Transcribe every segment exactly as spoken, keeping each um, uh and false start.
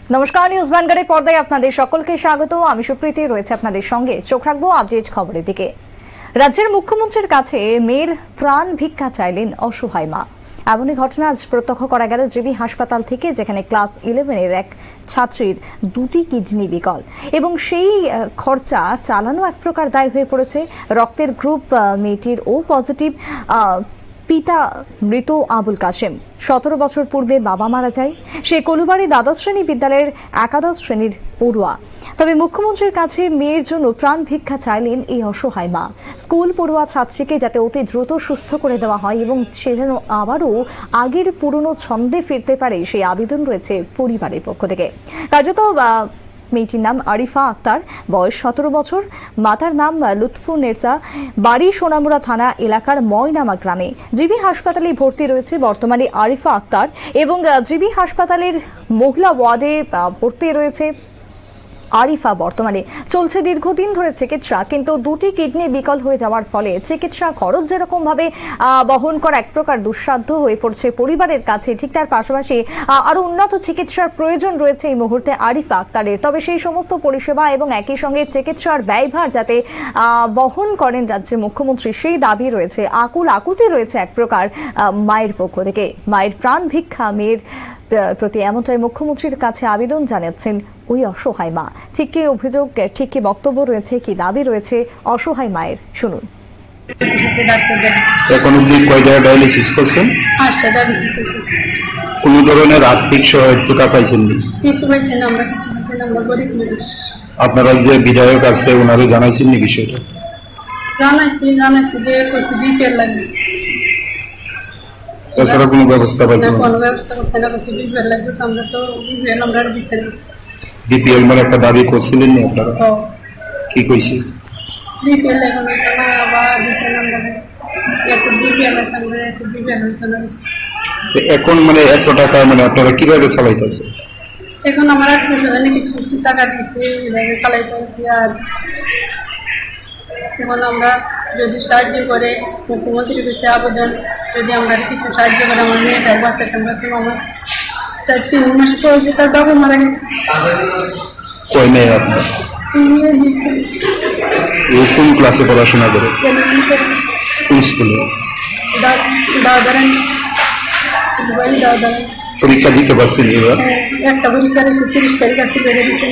নমস্কার, নিউজ ভ্যানগার্ডের পর্দায় আপনাদের সকলকে স্বাগত। আমি সুপ্রীতি রয়েছে আপনাদের সঙ্গে। চোখ রাখবো আপডেট খবরের দিকে। রাজ্যের মুখ্যমন্ত্রীর কাছে মেয়ের প্রাণ ভিক্ষা চাইলেন অসহায় মা। এমনই ঘটনা আজ প্রত্যক্ষ করা গেল জিবি হাসপাতাল থেকে, যেখানে ক্লাস ইলেভেনের এক ছাত্রীর দুটি কিডনি বিকল এবং সেই খরচা চালানো এক প্রকার দায় হয়ে পড়েছে। রক্তের গ্রুপ মেয়েটির ও পজিটিভ। পিতা মৃত আবুল কাশেম। সতেরো বছর পূর্বে বাবা মারা যায়। সে কলুবাড়ি দ্বাদশ শ্রেণী বিদ্যালয়ের একাদশ শ্রেণীর পড়ুয়া। তবে মুখ্যমন্ত্রীর কাছে মেয়ের জন্য প্রাণ ভিক্ষা চাইলেন এই অসহায় মা। স্কুল পড়ুয়া ছাত্রীকে যাতে অতি দ্রুত সুস্থ করে দেওয়া হয় এবং সে যেন আবারও আগের পুরনো ছন্দে ফিরতে পারে, সেই আবেদন রয়েছে পরিবারের পক্ষ থেকে। কার্যত মেয়েটির নাম আরিফা আক্তার, বয়স সতেরো বছর। মাতার নাম লুৎফুন্নেসা, বাড়ি সোনামুড়া থানা এলাকার ময়নামা গ্রামে। জিবি হাসপাতালে ভর্তি রয়েছে বর্তমানে আরিফা আক্তার এবং জিবি হাসপাতালের মহিলা ওয়ার্ডে ভর্তি রয়েছে আরিফা। বর্তমানে চলছে দীর্ঘদিন ধরে চিকিৎসা, কিন্তু দুটি কিডনি বিকল হয়ে যাওয়ার ফলে চিকিৎসা খরচ যেরকম ভাবে বহন করা এক প্রকার দুঃসাধ্য হয়ে পড়ছে পরিবারের কাছে, ঠিক তার পাশাপাশি আরো উন্নত চিকিৎসার প্রয়োজন রয়েছে এই মুহূর্তে আরিফা আক্তারের। তবে সেই সমস্ত পরিষেবা এবং একই সঙ্গে চিকিৎসার ব্যয়ভার যাতে বহন করেন রাজ্যের মুখ্যমন্ত্রী, সেই দাবি রয়েছে, আকুল আকুতি রয়েছে এক প্রকার মায়ের পক্ষ থেকে। মায়ের প্রাণ ভিক্ষা মেয়ের প্রতি এমনটাই মুখ্যমন্ত্রীর কাছে আবেদন জানাচ্ছেন ওই অসহায় মা। ঠিক কি অভিযোগ, ঠিক কি বক্তব্য রয়েছে, কি দাবি রয়েছে অসহায় মায়ের, শুনুন। এখন অব্দি কয় জায়গায় ডায়ালিসিস করছেন? কোন ধরনের আর্থিক সহায়তা পাইছেন? আপনারা যে বিধায়ক আছে ওনারা জানাইছেন নি বিষয়টা? জানাইছি জানাইছি যে কইছি বিপিএল লাগবে, তাছাড়া কোনো ব্যবস্থা পাইছেন? কোনো ব্যবস্থা করতে না, কইছি বিপিএল লাগবে। তো আমরা তো বিপিএল আমরা দিচ্ছি না। বিপিএল মানে একটা দাবি করছিলেন নি আপনারা? কি কইছি? বিপিএল এখন না আবার দিচ্ছি না আমরা, একটু বিপিএল আছে আমরা, একটু বিপিএল হচ্ছে না। এখন মানে এত টাকা মানে আপনারা কিভাবে চালাইতেছে? এখন আমরা একটু কিছু কিছু টাকা দিচ্ছি, এভাবে চালাইতেছি। আর এখন আমরা যদি সাহায্য করে মুখ্যমন্ত্রীর কাছে আবেদন, যদি আমরা কিছু সাহায্য করে আমার মেয়েটার বাচ্চা আমরা তো আমার তার তিন মাস পরে তার বাবা মারা গেছে। কই নেই আপনার? কোন ক্লাসে পড়াশোনা করে? কোন স্কুলে? পরীক্ষা দিতে পারছেন এবার? একটা পরীক্ষা দিয়েছে, তিরিশ তারিখ আছে বেড়ে দিচ্ছে।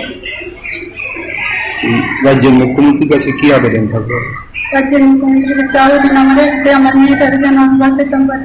রাজ্যের মুখ্যমন্ত্রীর কাছে কি আবেদন থাকবে? রাজ্যের মুখ্যমন্ত্রীর কাছে আবেদন আমার একটা, আমার মেয়েটার যেন বাঁচাতাম পারে।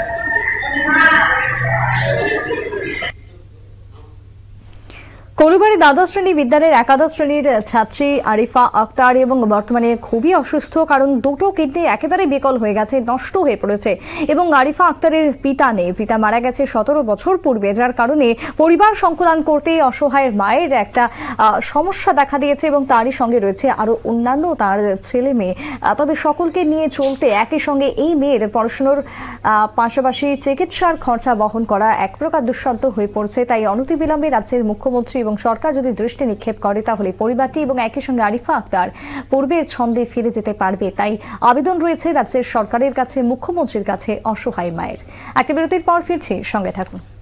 কলুবাড়ি দ্বাদশ শ্রেণী বিদ্যালয়ের একাদশ শ্রেণীর ছাত্রী আরিফা আক্তার এবং বর্তমানে খুবই অসুস্থ, কারণ দুটো কিডনি একেবারে বিকল হয়ে গেছে, নষ্ট হয়ে পড়েছে এবং আরিফা আক্তারের পিতা নেই। পিতা মারা গেছে সতেরো বছর পূর্বে, যার কারণে পরিবার সংকুলান করতে অসহায় মায়ের একটা সমস্যা দেখা দিয়েছে এবং তারই সঙ্গে রয়েছে আরো অন্যান্য তার ছেলে মেয়ে। তবে সকলকে নিয়ে চলতে একই সঙ্গে এই মেয়ের পড়াশোনার পাশাপাশি চিকিৎসার খরচা বহন করা এক প্রকার দুঃসাধ্য হয়ে পড়ছে। তাই অনতিবিলম্বে রাজ্যের মুখ্যমন্ত্রী এবং সরকার যদি দৃষ্টি নিক্ষেপ করে, তাহলে পরিবারটি এবং একই সঙ্গে আরিফা আক্তার পূর্বের ছন্দে ফিরে যেতে পারবে। তাই আবেদন রয়েছে রাজ্যের সরকারের কাছে, মুখ্যমন্ত্রীর কাছে অসহায় মায়ের। একটা বিরতির পর ফিরছি, সঙ্গে থাকুন।